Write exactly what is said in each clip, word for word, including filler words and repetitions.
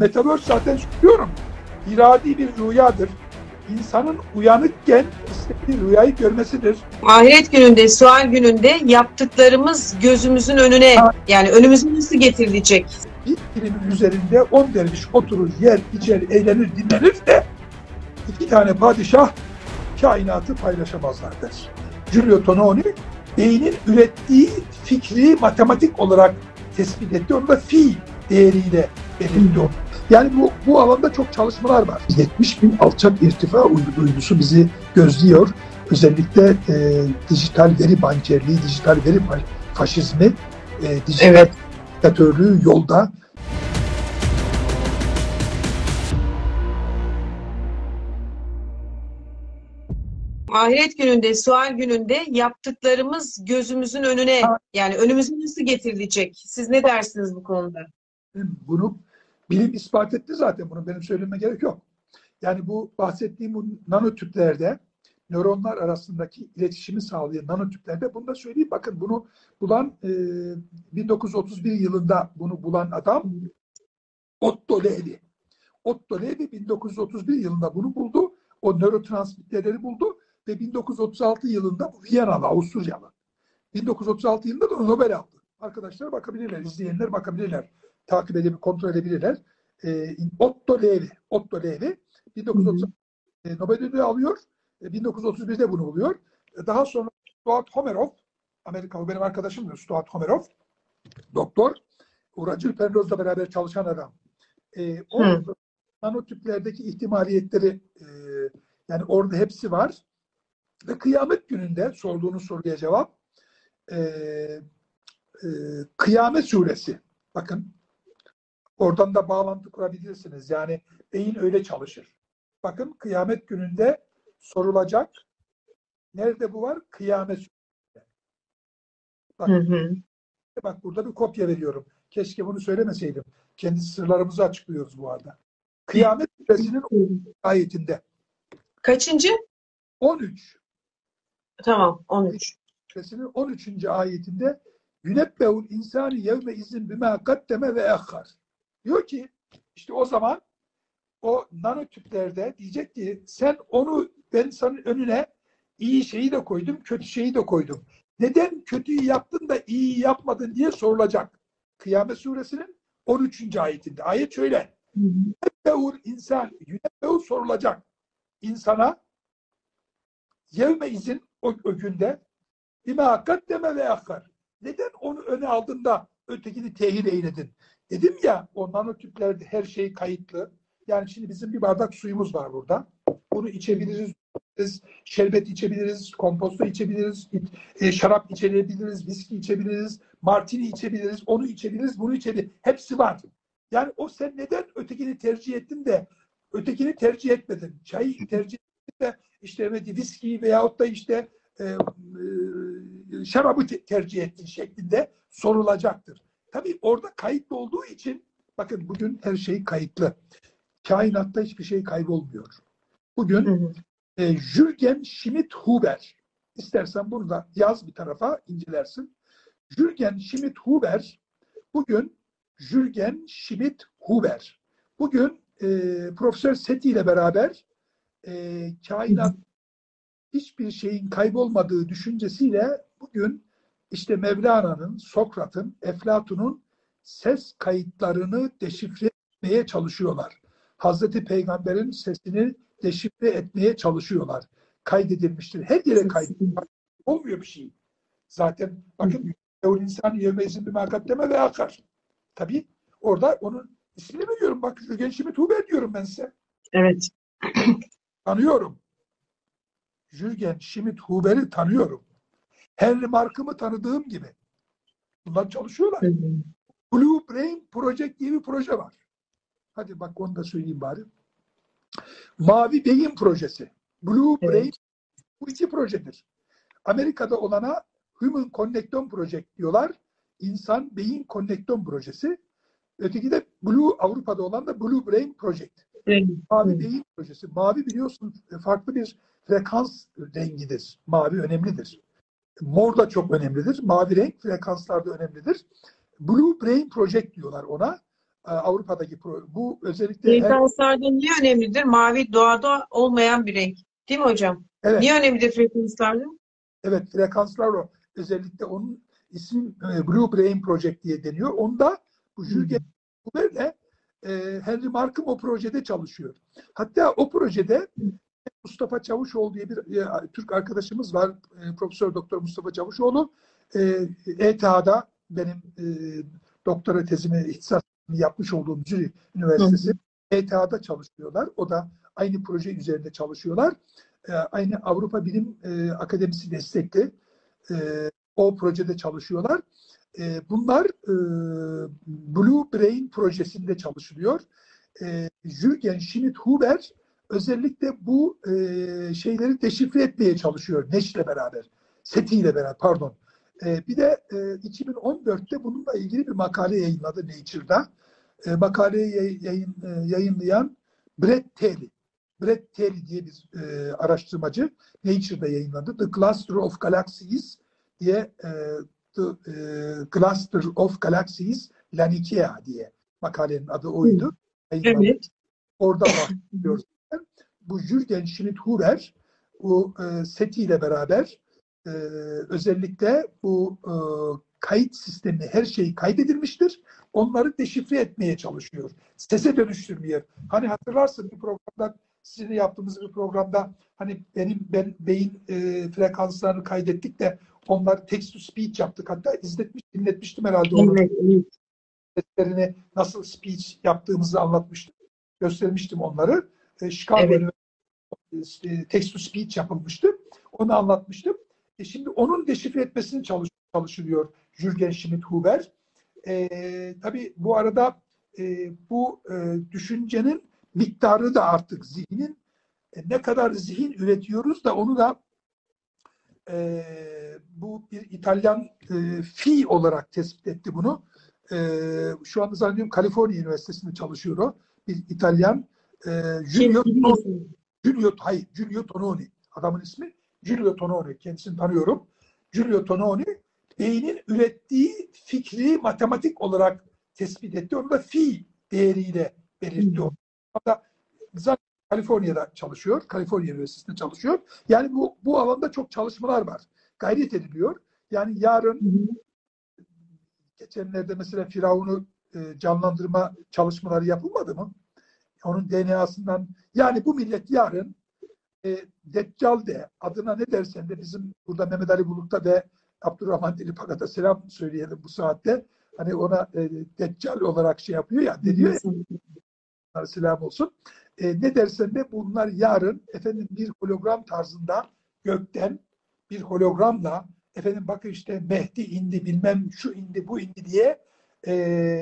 Metaverse zaten söylüyorum. İradi bir rüyadır. İnsanın uyanıkken istediği rüyayı görmesidir. Ahiret gününde, sual gününde yaptıklarımız gözümüzün önüne, Ha. yani önümüze nasıl getirilecek? Bir kilimin üzerinde on derviş oturur, yer, içer, eğlenir, dinlenir de iki tane padişah kainatı paylaşamazlar der. Giulio Tononi beynin ürettiği fikri matematik olarak tespit etti. Onu da fi değeriyle belirtti. Yani bu, bu alanda çok çalışmalar var. yetmiş bin alçak irtifa uydusu bizi gözlüyor. Özellikle e, dijital veri bankerliği, dijital veri faşizmi, e, dijital evet. diktatörlüğü yolda. Ahiret gününde, sual gününde yaptıklarımız gözümüzün önüne, Ha. yani önümüze nasıl getirilecek? Siz ne dersiniz bu konuda? Bunu bilim ispat etti zaten. Bunu benim söylememe gerek yok. Yani bu bahsettiğim bu nanotüplerde, nöronlar arasındaki iletişimi sağlayan nanotüplerde, bunu da söyleyeyim. Bakın bunu bulan e, bin dokuz yüz otuz bir yılında bunu bulan adam Otto Lewy. Otto Lewy bin dokuz yüz otuz bir yılında bunu buldu. O nörotransmitterleri buldu ve bin dokuz yüz otuz altı yılında bu Viyanalı, Avusturyalı. bin dokuz yüz otuz altı yılında da Nobel aldı. Arkadaşlar bakabilirler, izleyenler bakabilirler, takip edebilir, kontrol edebilirler. E, Otto Lewy, Otto Lewy bin dokuz yüz otuz altı e, Nobel ödülü alıyor. E, bin dokuz yüz otuz birde bunu buluyor. E, daha sonra Stuart Hameroff, Amerikalı benim arkadaşımdır Stuart Hameroff, doktor, Racül Penrose'la beraber çalışan adam. E, o Hı. nanotüplerdeki ihtimaliyetleri e, yani orada hepsi var. Ve kıyamet gününde sorduğunuz soruya cevap e, e, Kıyamet Suresi. Bakın oradan da bağlantı kurabilirsiniz. Yani beyin öyle çalışır. Bakın kıyamet gününde sorulacak. Nerede bu var? Kıyamet Suresi. Bak, hı hı. Bak burada bir kopya veriyorum. Keşke bunu söylemeseydim. Kendi sırlarımızı açıklıyoruz bu arada. Kıyamet Suresi'nin ayetinde. Kaçıncı? on üç. Tamam, on üç. Suresinin on üçüncü ayetinde Yünebbeul insani yevme izin bima kaddeme ve ehhar. Diyor ki işte o zaman o nanotüplerde diyecek ki sen onu, ben senin önüne iyi şeyi de koydum, kötü şeyi de koydum. Neden kötüyü yaptın da iyi yapmadın diye sorulacak. Kıyamet Suresinin on üçüncü ayetinde. Ayet şöyle. Yünebbeul insan, Yünebbeul sorulacak insana yevme izin o, o günde bima kaddeme ve ehhar. Neden onu öne aldın da ötekini tehir eyledin? Dedim ya, o nanotüplerde her şey kayıtlı. Yani şimdi bizim bir bardak suyumuz var burada. Bunu içebiliriz, şerbet içebiliriz, komposto içebiliriz, e, şarap içebiliriz, viski içebiliriz, martini içebiliriz, onu içebiliriz, bunu içebiliriz. Hepsi var. Yani o sen neden ötekini tercih ettin de ötekini tercih etmedin? Çayı tercih ettin de işte evet, viskiyi veyahut da işte e, e, şarabı te- tercih ettin şeklinde sorulacaktır. Tabii orada kayıtlı olduğu için, bakın bugün her şey kayıtlı. Kainatta hiçbir şey kaybolmuyor. Bugün hı hı. E, Jürgen Schmidt-Huber, istersen bunu da yaz bir tarafa, incelersin. Jürgen Schmidt-Huber bugün Jürgen Schmidt-Huber bugün e, Profesör Seti ile beraber e, kainat hiçbir şeyin kaybolmadığı düşüncesiyle bugün işte Mevlana'nın, Sokrat'ın, Eflatun'un ses kayıtlarını deşifre etmeye çalışıyorlar. Hazreti Peygamber'in sesini deşifre etmeye çalışıyorlar. Kaydedilmiştir. Her yere kaydedilmiştir. Olmuyor bir şey. Zaten bakın insan yevmeyizin bir makaddeme ve akar. Tabii orada onun ismini biliyorum. Bak Jürgen Schmidt-Huber diyorum ben size. Evet. Tanıyorum. Jürgen Schmidt-Huber'i tanıyorum. Henry Markham'ı tanıdığım gibi. Bunlar çalışıyorlar. Hı hı. Blue Brain Project diye bir proje var. Hadi bak onu da söyleyeyim bari. Mavi Beyin Projesi. Blue evet. Brain, bu iki projedir. Amerika'da olana Human Connectome Project diyorlar. İnsan Beyin Connectome Projesi. Öteki de Blue, Avrupa'da olan da Blue Brain Project. Evet. Mavi Beyin Projesi. Mavi biliyorsun farklı bir frekans rengidir. Mavi önemlidir. Mor da çok önemlidir. Mavi renk frekanslarda önemlidir. Blue Brain Project diyorlar ona. Avrupa'daki pro bu özellikle her Frekanslarda niye önemlidir? Mavi doğada olmayan bir renk. Değil mi hocam? evet Niye önemlidir frekanslarda? evet frekanslar o. Özellikle onun ismi e, Blue Brain Project diye deniyor. Onda bu Jürgen Huber'le e, Henry Markım o projede çalışıyor. Hatta o projede Mustafa Çavuşoğlu diye bir e, Türk arkadaşımız var. E, Profesör Doktor Mustafa Çavuşoğlu. E, E T H'da benim e, doktora tezimi, ihtisasımı yapmış olduğum Zürih Üniversitesi E T H'da çalışıyorlar. O da aynı proje üzerinde çalışıyorlar. E, aynı Avrupa Bilim e, Akademisi destekli e, o projede çalışıyorlar. E, bunlar e, Blue Brain projesinde çalışılıyor. E, Jürgen Schmidt-Huber özellikle bu e, şeyleri deşifre etmeye çalışıyor Neş'le beraber, Seti'yle beraber pardon. E, bir de e, iki bin on dörtte bununla ilgili bir makale yayınladı Nature'da. E, makaleyi yayın, e, yayınlayan Brett Taylor. Brett Taylor diye bir e, araştırmacı Nature'da yayınladı. The Cluster of Galaxies diye e, The e, Cluster of Galaxies Laniakea diye makalenin adı oydu. Yayınladı. Evet. Orada bahsediyoruz. Bu Jürgen Schmidt-Huber bu e, SETI ile beraber e, özellikle bu e, kayıt sistemi her şey kaydedilmiştir. Onları deşifre etmeye çalışıyor. Sese dönüştürmeye. Hani hatırlarsın bir programda sizinle yaptığımız bir programda hani benim ben beyin e, frekanslarını kaydettik de onlar text to speech yaptık. Hatta izletmiş, dinletmiştim herhalde onu. Evet, evet. Seslerini nasıl speech yaptığımızı anlatmıştım. Göstermiştim onları. E, Chicago Evet. Üniversitesi text to speech yapılmıştı. Onu anlatmıştım. E şimdi onun deşifre etmesini çalış, çalışılıyor Jürgen Schmidt-Huber. E, tabii bu arada e, bu e, düşüncenin miktarı da artık zihnin e, ne kadar zihin üretiyoruz da onu da e, bu bir İtalyan e, fi olarak tespit etti bunu. E, şu anda zannediyorum Kaliforniya Üniversitesi'nde çalışıyor o. Bir İtalyan e, Giulio, Giulio, hayır, Giulio Tononi. Adamın ismi Giulio Tononi. Kendisini tanıyorum. Giulio Tononi beynin ürettiği fikri matematik olarak tespit etti. Onu da fi değeriyle belirtti. Hatta zaten Kaliforniya'da çalışıyor. Kaliforniya Üniversitesi'nde çalışıyor. Yani bu, bu alanda çok çalışmalar var. Gayret ediliyor. Yani yarın hı hı. geçenlerde mesela Firavun'u e, canlandırma çalışmaları yapılmadı mı? Onun D N A'sından yani bu millet yarın e, Deccal de adına ne dersen de bizim burada Mehmet Ali Bulut'ta ve Abdurrahman Dilipakat'a selam söyleyelim bu saatte. Hani ona e, Deccal olarak şey yapıyor ya, diyor ya selam olsun. E, ne dersen de bunlar yarın efendim bir hologram tarzında gökten bir hologramla efendim bakın işte Mehdi indi bilmem şu indi bu indi diye e,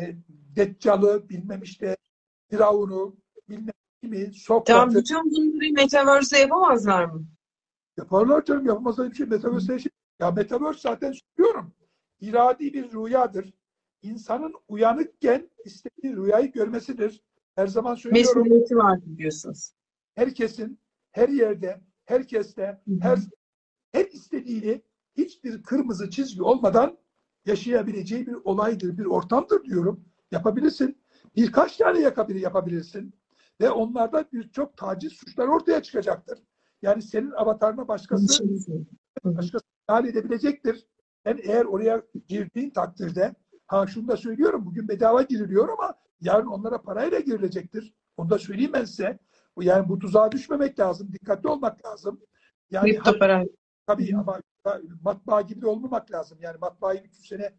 Deccal'ı bilmem işte Firavun'u bilmem kimi Sokrat'ı. Tamam, bütün bunları Metaverse'de yapamazlar mı? Yaparlar canım, yapamazlar bir şey. Metaverse şey. Ya Metaverse zaten söylüyorum. İradi bir rüyadır. İnsanın uyanıkken istediği rüyayı görmesidir. Her zaman söylüyorum. Mesuliyeti var diyorsunuz. Herkesin, her yerde, herkeste, her her istediğini hiçbir kırmızı çizgi olmadan yaşayabileceği bir olaydır, bir ortamdır diyorum. Yapabilirsin. Birkaç tane yakabilir, yapabilirsin. Ve onlarda birçok taciz suçları ortaya çıkacaktır. Yani senin avatarına başkası başkası müdahale edebilecektir. Ben eğer oraya girdiğin takdirde, ha şunu da söylüyorum, bugün bedava giriliyor ama yarın onlara parayla girilecektir. Onu da söyleyeyim ben size. Yani bu tuzağa düşmemek lazım, dikkatli olmak lazım. Yani kripto para. Tabii ama matbaa gibi de olmamak lazım. Yani matbaayı üç sene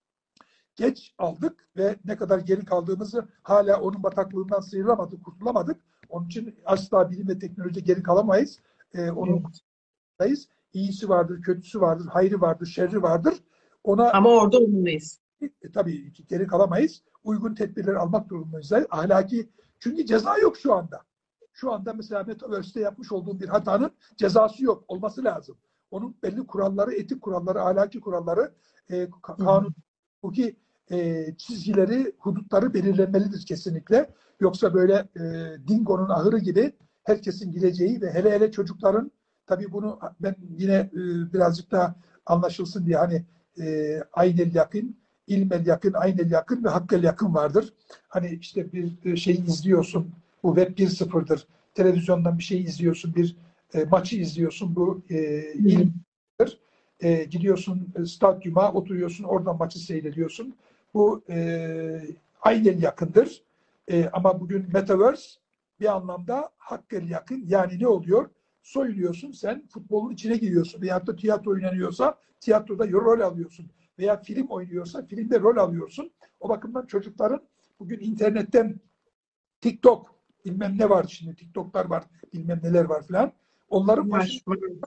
geç aldık ve ne kadar geri kaldığımızı hala onun bataklığından sıyrılamadık, kurtulamadık. Onun için asla bilim ve teknoloji geri kalamayız. Ee, onun evet. İyisi vardır, kötüsü vardır, hayrı vardır, şerri vardır. Ona ama orada olmalıyız. E, tabii geri kalamayız. Uygun tedbirleri almak durumundayız. Ahlaki, çünkü ceza yok şu anda. Şu anda mesela Metaverse'de yapmış olduğum bir hatanın cezası yok. Olması lazım. Onun belli kuralları, etik kuralları, ahlaki kuralları, e, kanun, hukuki e, çizgileri, hudutları belirlenmelidir kesinlikle. Yoksa böyle e, Dingo'nun ahırı gibi herkesin gireceği ve hele hele çocukların, tabii bunu ben yine e, birazcık daha anlaşılsın diye hani e, aynel yakın ilmel yakın, aynel yakın ve hakkel yakın vardır. Hani işte bir şey izliyorsun, bu web bir sıfırdır. Televizyondan bir şey izliyorsun, bir e, maçı izliyorsun, bu e, ilmdir. E, gidiyorsun e, stadyuma, oturuyorsun, oradan maçı seyrediyorsun. Bu e, aynel yakındır. E, ama bugün Metaverse bir anlamda hakkel yakın. Yani ne oluyor? Soyuluyorsun, sen futbolun içine giriyorsun. Veyahut da tiyatro oynanıyorsa tiyatroda rol alıyorsun. Veya film oynuyorsa filmde rol alıyorsun. O bakımdan çocukların bugün internetten TikTok, bilmem ne var şimdi, TikTok'lar var, bilmem neler var filan. Onların başında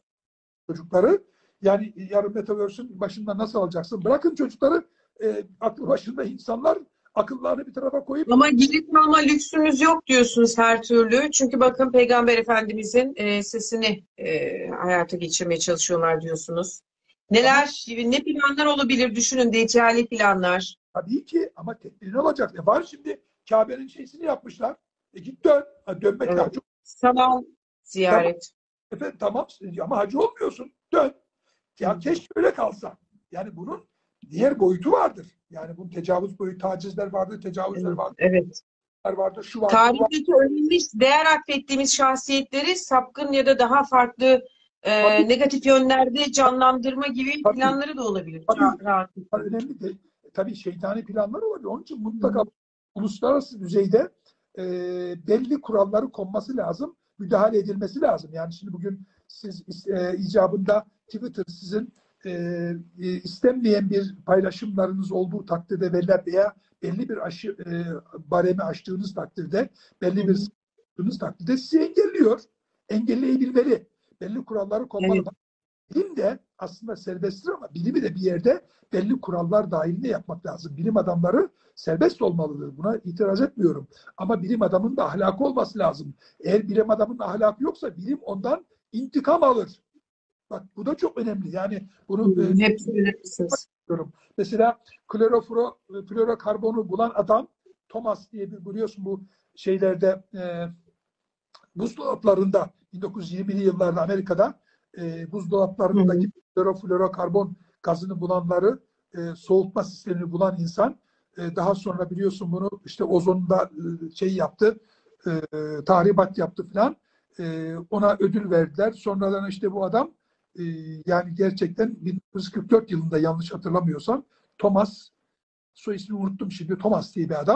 çocukları, yani yarın Metaverse'ün başında nasıl alacaksın? Bırakın çocukları, e, aklı başında insanlar akıllarını bir tarafa koyup Ama geri kalma lüksümüz yok diyorsunuz her türlü. Çünkü bakın Peygamber Efendimizin e, sesini e, hayata geçirmeye çalışıyorlar diyorsunuz. Neler, ne planlar olabilir düşünün, decali planlar. tabii ki, ama tedbirini alacak. E var şimdi Kabe'nin şeysini yapmışlar. E git dön. Ha, dönmek Evet. daha çok. Sanal Tamam, ziyaret. efendim, tamam ama hacı olmuyorsun. Dön. Ya keşke öyle kalsa. Yani bunun diğer boyutu vardır. Yani bunun tecavüz boyutu, tacizler vardır, tecavüzler Evet. vardır, Evet. vardır, şu vardır, bu vardır. Tarihteki önemli değer atfettiğimiz şahsiyetleri sapkın ya da daha farklı Tabii, e, negatif yönlerde canlandırma gibi tabii, planları da olabilir. tabii. Rahatlıkla. Önemli değil. Tabii şeytani planlar olabilir. Onun için Hı mutlaka hı. uluslararası düzeyde e, belli kuralları konması lazım, müdahale edilmesi lazım. Yani şimdi bugün siz e, icabında Twitter sizin e, e, istenmeyen bir paylaşımlarınız olduğu takdirde veya, veya belli bir aşı e, baremi aştığınız takdirde, belli Hı bir hı. sınır aştığınız takdirde sizi engelliyor. Engelleyebilmeli. Belli kuralları konmalı. Evet. Bilim de aslında serbesttir ama bilimi de bir yerde belli kurallar dahilinde yapmak lazım. Bilim adamları serbest olmalıdır. Buna itiraz etmiyorum. Ama bilim adamının da ahlakı olması lazım. Eğer bilim adamının ahlakı yoksa bilim ondan intikam alır. Bak bu da çok önemli. Yani Hı bunu hı. e, Hep söylemişsiniz. diyorum. Mesela klorofuro, florokarbonu bulan adam Thomas diye bir, biliyorsun bu şeylerde e, buzdolaplarında bin dokuz yüz yirmili yıllarda Amerika'da e, Hı hı. buzdolaplarındaki kloroflorokarbon gazını bulanları, e, soğutma sistemini bulan insan, e, daha sonra biliyorsun bunu işte ozonda e, şey yaptı, e, tahribat yaptı falan. E, ona ödül verdiler. Sonradan işte bu adam, e, yani gerçekten bin dokuz yüz kırk dört yılında yanlış hatırlamıyorsam Thomas, soy ismini unuttum şimdi, Thomas diye bir adam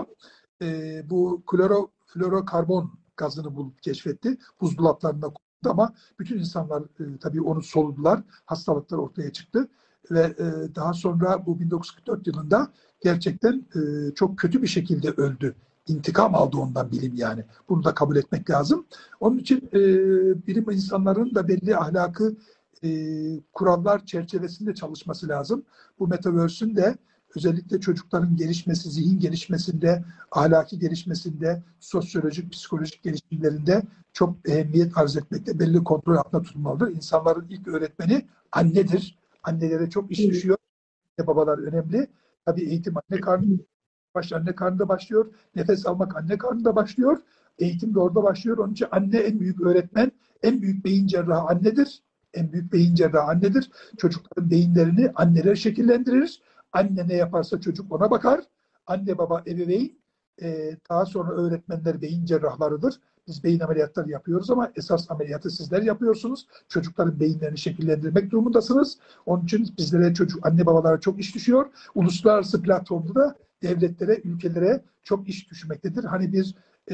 e, bu kloroflorokarbon gazını bulup keşfetti. Buzdolaplarında kullandı ama bütün insanlar e, tabii onu soludular. Hastalıklar ortaya çıktı ve e, daha sonra bu bin dokuz yüz kırk dört yılında gerçekten e, çok kötü bir şekilde öldü. İntikam aldı ondan bilim yani. Bunu da kabul etmek lazım. Onun için e, bilim insanların da belli ahlakı e, kurallar çerçevesinde çalışması lazım. Bu Metaverse'ün de özellikle çocukların gelişmesi, zihin gelişmesinde, ahlaki gelişmesinde, sosyolojik, psikolojik gelişimlerinde çok ehemmiyet arz etmekte, belli kontrol altında tutulmalıdır. İnsanların ilk öğretmeni annedir. Annelere çok iş düşüyor. Anne babalar önemli. Tabii eğitim anne karnında başlıyor, anne karnında başlıyor. Nefes almak anne karnında başlıyor. Eğitim de orada başlıyor. Onun için anne en büyük öğretmen, en büyük beyin cerrahı annedir. En büyük beyin cerrahı annedir. Çocukların beyinlerini anneler şekillendirir. Anne ne yaparsa çocuk ona bakar. Anne baba ebeveyn, e, daha sonra öğretmenler beyin cerrahlarıdır. Biz beyin ameliyatları yapıyoruz ama esas ameliyatı sizler yapıyorsunuz. Çocukların beyinlerini şekillendirmek durumundasınız. Onun için bizlere çocuk, anne babalara çok iş düşüyor. Uluslararası platformda da devletlere, ülkelere çok iş düşmektedir. Hani bir e,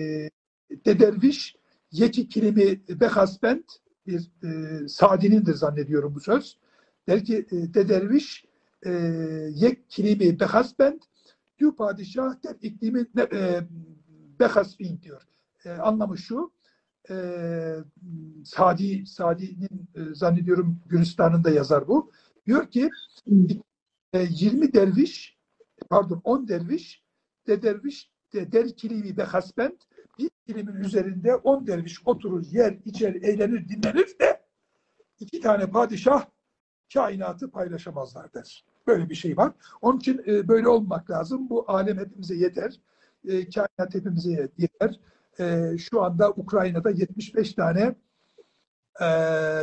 dederviş yeki kilimi behasbent, bir e, Sadi'nindir zannediyorum bu söz. Der ki e, dederviş e, yek kilimi behasbent diyor padişah der iklimi ne, e, behasbin diyor. E, anlamı şu, e, Sadi Sadi'nin e, zannediyorum Gülistan'ında yazar bu. Diyor ki e, yirmi derviş, pardon on derviş, de derviş de der kilimi be hasbent, bir kilimin üzerinde on derviş oturur, yer, içer, eğlenir, dinlenir de iki tane padişah kainatı paylaşamazlar der. Böyle bir şey var. Onun için e, böyle olmak lazım. Bu alem hepimize yeter. E, kainat hepimize yeter. E, şu anda Ukrayna'da yetmiş beş tane e,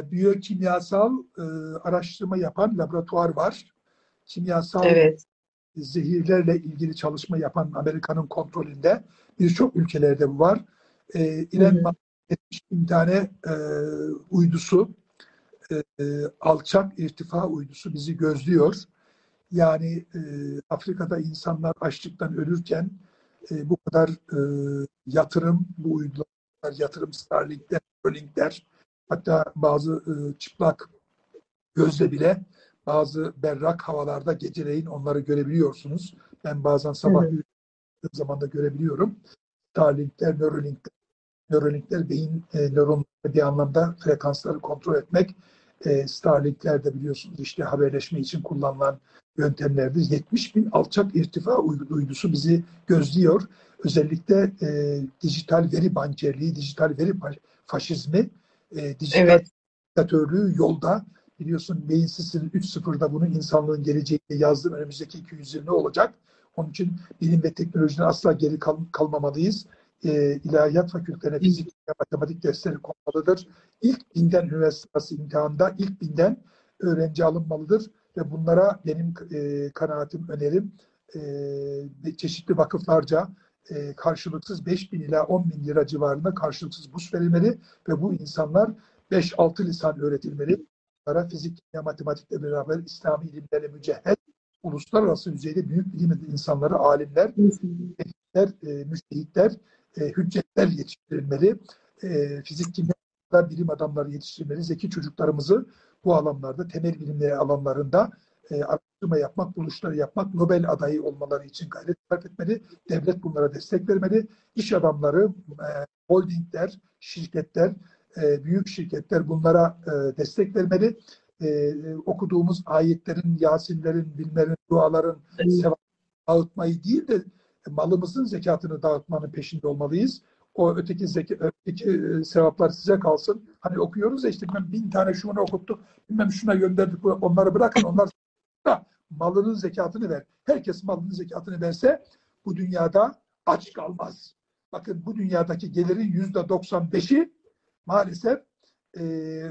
biyokimyasal e, araştırma yapan laboratuvar var. Kimyasal Evet. zehirlerle ilgili çalışma yapan Amerika'nın kontrolünde. Birçok ülkelerde bu var. E, Elon Musk yetmiş bin tane e, uydusu, e, alçak irtifa uydusu bizi gözlüyor. Yani e, Afrika'da insanlar açlıktan ölürken e, bu kadar e, yatırım, bu uydular yatırım, Starlink'ler, Neuralink'ler, hatta bazı e, çıplak gözle bile bazı berrak havalarda geceleyin onları görebiliyorsunuz. Ben bazen sabah yürüdüğüm zaman da görebiliyorum. Starlink'ler, Neuralink'ler, Neuralink'ler beyin e, nöronları bir anlamda frekansları kontrol etmek. E, Starlink'ler de biliyorsunuz işte haberleşme için kullanılan yöntemlerdir. yetmiş bin alçak irtifa uydusu bizi gözlüyor. Özellikle e, dijital veri bankerliği, dijital veri faşizmi, e, dijital Evet. diktatörlüğü yolda. Biliyorsun Beyin Sis'in üç sıfırda bunu insanlığın geleceğine yazdım. Önümüzdeki iki yüz yıl ne olacak? Onun için bilim ve teknolojiden asla geri kal kalmamalıyız. E, ilahiyat fakültelerine fizik ve matematik dersleri konmalıdır. İlk binden üniversitesi imtihanında ilk binden öğrenci alınmalıdır ve bunlara benim e, kanaatim, önerim e, çeşitli vakıflarca e, karşılıksız beş bin ila on bin lira civarında karşılıksız burs verilmeli ve bu insanlar beş altı lisan öğretilmeli. Bunlara fizik, kimya, matematikle beraber İslami ilimlerle mücehhez, uluslararası düzeyde büyük bilim insanları, alimler, müştehitler, e, müştehitler, e, hüccetler yetiştirilmeli. E, fizik, kimya bilim adamları yetiştirmeli. Zeki çocuklarımızı bu alanlarda, temel bilimleri alanlarında e, araştırma yapmak, buluşları yapmak, Nobel adayı olmaları için gayret sarf etmeli. Devlet bunlara destek vermeli. İş adamları, e, holdingler, şirketler, e, büyük şirketler bunlara e, destek vermeli. E, okuduğumuz ayetlerin, Yasinlerin, bilmelerin, duaların sevap dağıtmayı değil de malımızın zekatını dağıtmanın peşinde olmalıyız. O öteki, zeka, öteki e, sevaplar size kalsın. Hani okuyoruz ya işte bilmem bin tane şunu okuttuk, bilmem şuna gönderdik, onları bırakın, onlar da malının zekatını ver. Herkes malının zekatını verse bu dünyada aç kalmaz. Bakın bu dünyadaki gelirin yüzde doksan beşi maalesef e,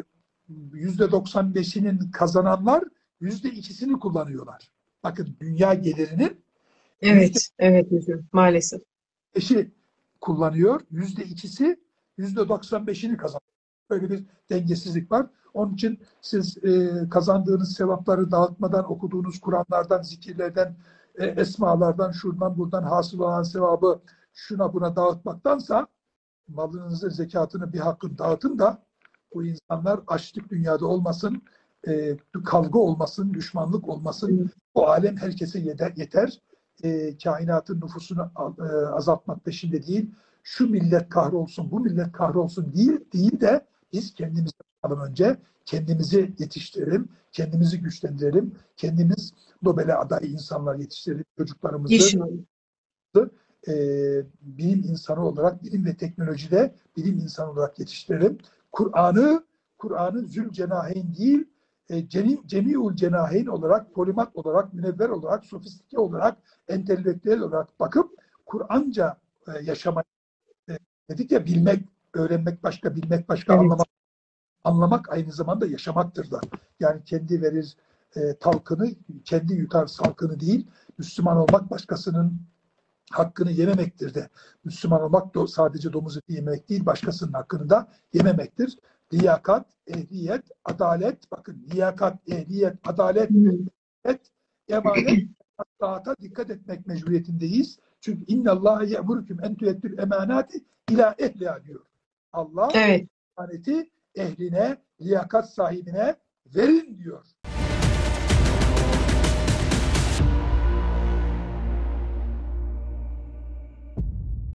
yüzde doksan beşinin kazananlar yüzde ikisini kullanıyorlar. Bakın dünya gelirinin Evet, evet hocam, maalesef. beşi kullanıyor. Yüzde ikisi yüzde doksan beşini kazanıyor. Böyle bir dengesizlik var. Onun için siz e, kazandığınız sevapları dağıtmadan, okuduğunuz Kur'anlardan, zikirlerden, e, esmalardan, şuradan buradan hasıl olan sevabı şuna buna dağıtmaktansa malınızı, zekatını bir hakkın dağıtın da bu insanlar açlık dünyada olmasın, e, kavga olmasın, düşmanlık olmasın. O alem herkese yeter. yeter. E, kainatın nüfusunu e, azaltmak peşinde değil. Şu millet kahrolsun, bu millet kahrolsun değil, değil de biz kendimizi yapalım önce. Kendimizi yetiştirelim, kendimizi güçlendirelim. Kendimiz Nobel'e aday insanlar yetiştirelim. Çocuklarımızı İnşallah. e, bilim insanı olarak, bilim ve teknolojide bilim insanı olarak yetiştirelim. Kur'an'ı, Kur'an'ı Zülcenaheyn değil, e, Cemi'ül Cenaheyn olarak, polimat olarak, münevver olarak, sofistike olarak, entelektüel olarak bakıp Kur'anca e, yaşamak e, dedik ya, bilmek, öğrenmek başka, bilmek başka, Evet. anlamak anlamak aynı zamanda yaşamaktır da. Yani kendi verir e, talkını, kendi yutar salkını değil, Müslüman olmak başkasının hakkını yememektir de. Müslüman olmak da sadece domuz eti yemek değil, başkasının hakkını da yememektir. Liyakat, ehliyet, adalet, bakın liyakat, ehliyet, adalet, et, emanet, taata dikkat etmek mecburiyetindeyiz. Çünkü innallâhe ye'murüküm en tuyettül emanati ila ehliha diyor. Allah Evet. emaneti ehline, liyakat sahibine verin diyor.